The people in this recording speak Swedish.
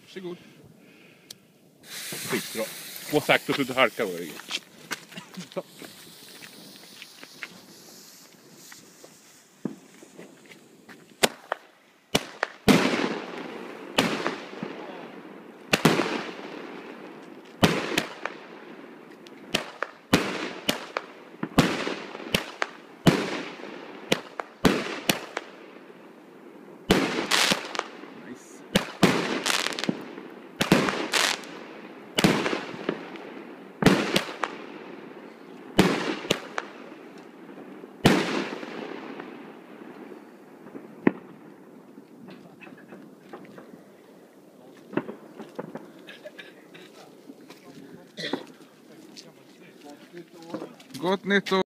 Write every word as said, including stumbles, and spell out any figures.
Varsågod. Skitbra. Två sakta så du halkar var det ju. Gott nyttår!